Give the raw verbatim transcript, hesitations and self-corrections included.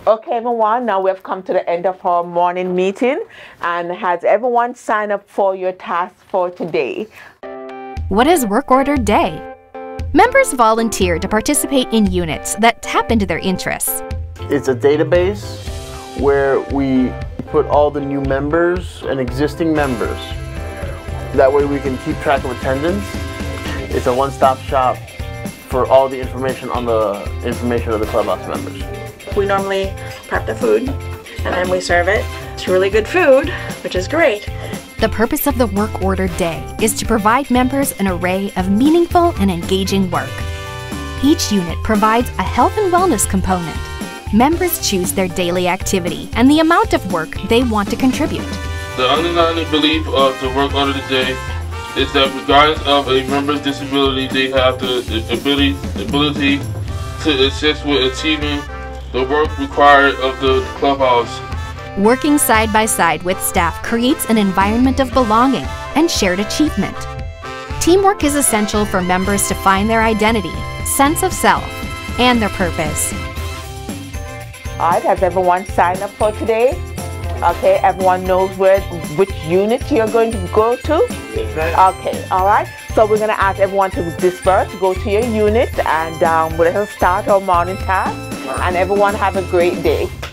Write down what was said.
Okay, everyone, now we've come to the end of our morning meeting. And has everyone signed up for your task for today? What is Work Order Day? Members volunteer to participate in units that tap into their interests. It's a database where we put all the new members and existing members. That way we can keep track of attendance. It's a one-stop shop for all the information on the information of the Clubhouse members. We normally prep the food and then we serve it. It's really good food, which is great. The purpose of the Work Order Day is to provide members an array of meaningful and engaging work. Each unit provides a health and wellness component. Members choose their daily activity and the amount of work they want to contribute. The underlying belief of the Work Order Day is that regardless of a member's disability, they have the ability, ability to assist with achieving the work required of the Clubhouse. Working side by side with staff creates an environment of belonging and shared achievement. Teamwork is essential for members to find their identity, sense of self, and their purpose. All right, has everyone signed up for today? Okay, everyone knows where, which unit you're going to go to? Okay, all right. So we're going to ask everyone to disperse, go to your unit, and um, we'll start our morning task. And everyone have a great day.